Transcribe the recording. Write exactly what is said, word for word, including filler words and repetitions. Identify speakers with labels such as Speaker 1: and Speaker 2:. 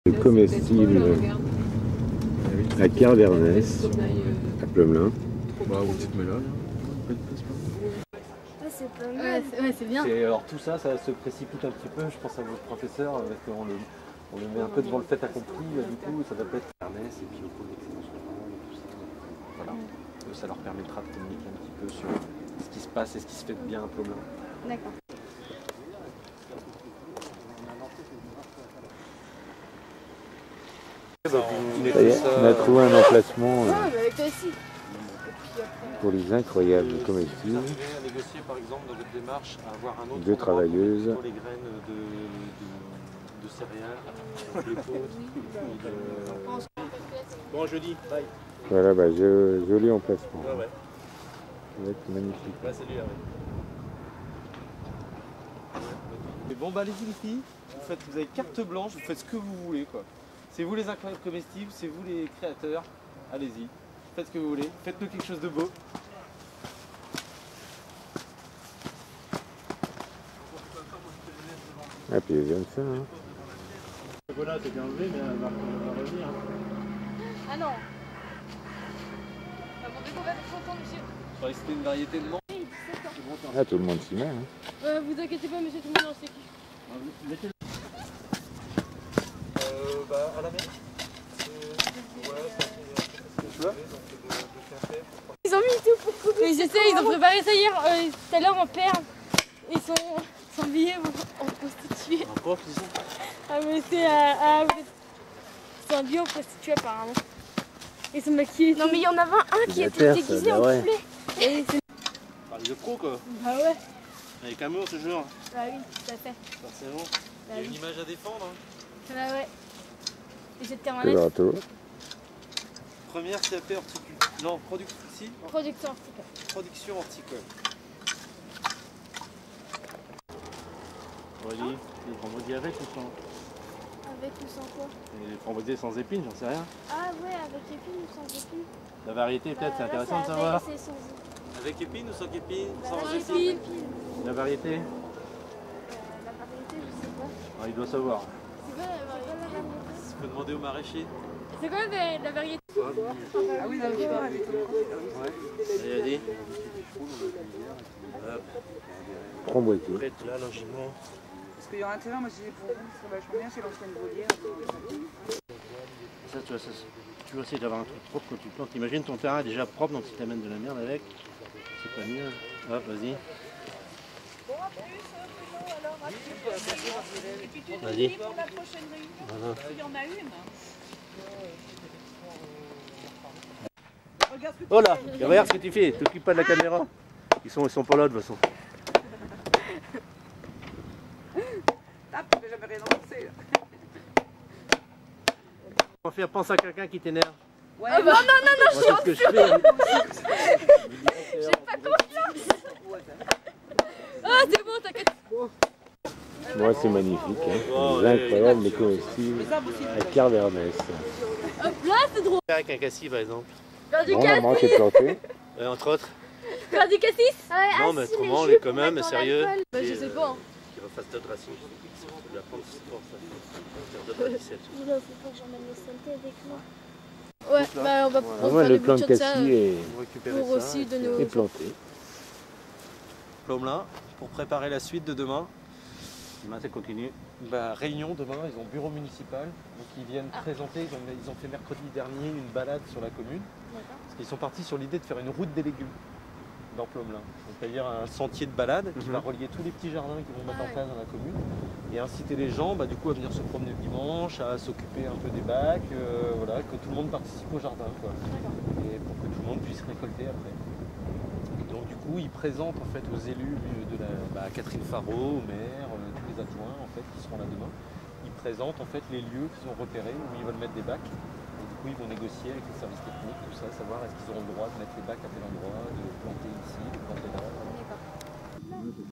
Speaker 1: Comestible à Carvernès, à Plomelin.
Speaker 2: Bah, vous dites mais là,
Speaker 3: ah, c'est pas mal.
Speaker 4: Ouais, ouais, c'est bien.
Speaker 5: Alors tout ça, ça se précipite un petit peu, je pense à votre professeur, parce qu'on le, on le met un peu devant le fait accompli, du coup ça va pas être Carvernès et puis au pôle d'excellence rurale et tout ça. Voilà, mm. Ça leur permettra de communiquer un petit peu sur ce qui se passe et ce qui se fait de bien à Plomelin.
Speaker 3: D'accord.
Speaker 1: Ça y est, on a trouvé un emplacement euh,
Speaker 3: Ah, mais avec toi aussi.
Speaker 1: pour les incroyables comestibles.
Speaker 5: À négocier par exemple dans votre démarche à avoir un autre
Speaker 1: Deux travailleuses.
Speaker 5: pour les graines de, de, de céréales, des potes, de... Bon jeudi, bye.
Speaker 1: Voilà, bah, je, joli emplacement.
Speaker 5: Ouais, ouais.
Speaker 1: Ça va être magnifique.
Speaker 5: Bah salut, ouais. Mais bon bah allez-y les filles, vous, faites, vous avez carte blanche, vous faites ce que vous voulez quoi. C'est vous les incroyables comestibles, c'est vous les créateurs, allez-y, faites ce que vous voulez, faites-nous quelque chose de beau.
Speaker 1: Ah puis ils aiment ça, hein.
Speaker 2: Le chocolat c'est bien enlevé, mais elle va, elle va revenir.
Speaker 4: Ah non. Ah, bon, on va être content, monsieur.
Speaker 5: Je croyais que c'était une variété de menthe.
Speaker 1: Ah, tout le monde s'y met, hein.
Speaker 4: Euh, vous inquiétez pas, monsieur, tout le monde en sait qui.
Speaker 5: Euh, bah à la mer. Euh, ouais, ça fait... Tu vois
Speaker 4: Ils ont mis tout pour couper. Mais je sais, ils ont préparé ça hier, euh, tout à l'heure en perles. Ils sont, sont habillés en prostituée.
Speaker 5: Un prof, disons.
Speaker 4: Ah mais c'est... Euh, ah, ils sont habillés en prostituée apparemment. Ils sont maquillés.
Speaker 3: Non, mais il y en avait un qui était
Speaker 1: terre, ça,
Speaker 3: déguisé
Speaker 1: bah
Speaker 3: en
Speaker 1: ouais.
Speaker 3: poulet. Et c'est...
Speaker 5: Parle de pro quoi.
Speaker 4: Bah ouais.
Speaker 5: Avec amour ce genre.
Speaker 4: Bah oui, tout à fait.
Speaker 5: Forcément.
Speaker 4: Bah
Speaker 5: Il y a
Speaker 4: oui.
Speaker 5: une image à défendre. Hein.
Speaker 4: Bah ouais. Et j'ai de terre
Speaker 1: Le gâteau.
Speaker 5: Première C A P horticole. Non, production, si.
Speaker 4: Production horticole.
Speaker 5: Production horticole. Voyez, les framboisiers avec ou sans?
Speaker 3: Avec ou sans quoi?
Speaker 5: Les framboisiers sans épines, j'en sais rien.
Speaker 3: Ah ouais, avec épines ou sans épines?
Speaker 5: La variété peut-être, c'est
Speaker 3: Bah, là,
Speaker 5: intéressant de
Speaker 3: c'est
Speaker 5: savoir.
Speaker 3: avec- c'est sans épines.
Speaker 5: Avec épines ou sans épines?
Speaker 3: Bah,
Speaker 5: Sans
Speaker 3: là, c'est sans
Speaker 5: épines.
Speaker 3: épines.
Speaker 5: La variété?
Speaker 3: Euh, la variété, je sais pas.
Speaker 5: Ah, il doit savoir.
Speaker 4: C'est quoi la
Speaker 3: C'est
Speaker 4: variété?
Speaker 3: quoi la variété?
Speaker 5: Il faut demander au maraîcher.
Speaker 4: C'est quoi la, la variété?
Speaker 6: Ah oui, d'accord.
Speaker 5: Allez, allez.
Speaker 1: Framboisier.
Speaker 5: Prête là, logiquement.
Speaker 6: Parce qu'il y aura intérêt, moi je disais pour vous, ce serait vachement bien, c'est l'ancienne volière.
Speaker 5: Ça, tu vois, ça, tu vas essayer d'avoir un truc propre quand tu plantes. Imagine ton terrain est déjà propre, donc si tu amènes de la merde avec, c'est pas mieux. Hop, vas-y. Vas-y. Voilà. Oh là, regarde ce que tu fais, t'occupes pas de la caméra. Ils sont, ils sont pas là de toute façon.
Speaker 6: Ah, tu n'as jamais rien lancé.
Speaker 5: On va faire penser à quelqu'un qui t'énerve.
Speaker 6: Ouais,
Speaker 4: Ah bah non, non, non,
Speaker 5: Moi, c'est ce que je fais. Hein.
Speaker 4: j'ai pas confiance. Ah, c'est bon, t'inquiète.
Speaker 1: Moi, c'est magnifique, hein.
Speaker 5: Oh,
Speaker 1: Les
Speaker 5: ouais,
Speaker 1: incroyables, les comestibles à Carvernès.
Speaker 4: Hop là, c'est drôle.
Speaker 5: Avec un cassis par exemple.
Speaker 4: Faire du
Speaker 1: Bon,
Speaker 4: cassis.
Speaker 1: maman, t'es planté.
Speaker 5: Ouais, entre autres.
Speaker 4: Faire du cassis.
Speaker 3: Ouais,
Speaker 5: Non,
Speaker 3: ah,
Speaker 5: mais
Speaker 3: si,
Speaker 5: autrement,
Speaker 3: jus
Speaker 5: les
Speaker 3: pour
Speaker 5: quand même,
Speaker 3: mettre dans
Speaker 5: sérieux.
Speaker 3: l'alcool.
Speaker 4: Bah je sais pas. Hein.
Speaker 5: Qui refasse d'autres racines. Tu dois prendre ce sport, ça. Faire d'autres recettes.
Speaker 3: Il faut pas que j'emmène les saletés avec moi.
Speaker 4: Ouais,
Speaker 5: Donc là,
Speaker 4: bah on va,
Speaker 5: voilà.
Speaker 4: on va
Speaker 1: Moi,
Speaker 4: faire
Speaker 1: le
Speaker 4: des
Speaker 1: plan
Speaker 4: bouts
Speaker 1: de
Speaker 4: de ça
Speaker 1: cassis
Speaker 4: euh,
Speaker 1: est,
Speaker 5: Vous récupérez
Speaker 4: pour
Speaker 5: ça.
Speaker 4: aussi de nos...
Speaker 1: est planté.
Speaker 5: Plomelin, pour préparer la suite de demain. Demain, c'est continue. Bah, réunion demain, ils ont bureau municipal. Donc ils viennent
Speaker 4: Ah.
Speaker 5: présenter, ils ont, ils ont fait mercredi dernier une balade sur la commune.
Speaker 4: D'accord.
Speaker 5: Parce qu'ils sont partis sur l'idée de faire une route des légumes dans Plomelin. Donc c'est-à-dire un sentier de balade qui
Speaker 1: Mhm.
Speaker 5: va relier tous les petits jardins qu'ils vont mettre
Speaker 4: Ah
Speaker 5: en
Speaker 4: ouais.
Speaker 5: place dans la commune. Et inciter les gens bah, du coup à venir se promener le dimanche, à s'occuper un peu des bacs, euh, voilà, que tout le monde participe au jardin. Quoi. Et pour que tout le monde puisse récolter après. Et donc du coup, ils présentent en fait aux élus de la, bah, Catherine Faraud, au maire, euh, tous les adjoints en fait qui seront là demain. Ils présentent en fait les lieux qu'ils ont repérés où ils veulent mettre des bacs. Et du coup, ils vont négocier avec les services techniques, tout ça, savoir est-ce qu'ils auront le droit de mettre les bacs à tel endroit, de planter ici, de planter là.
Speaker 4: D'accord.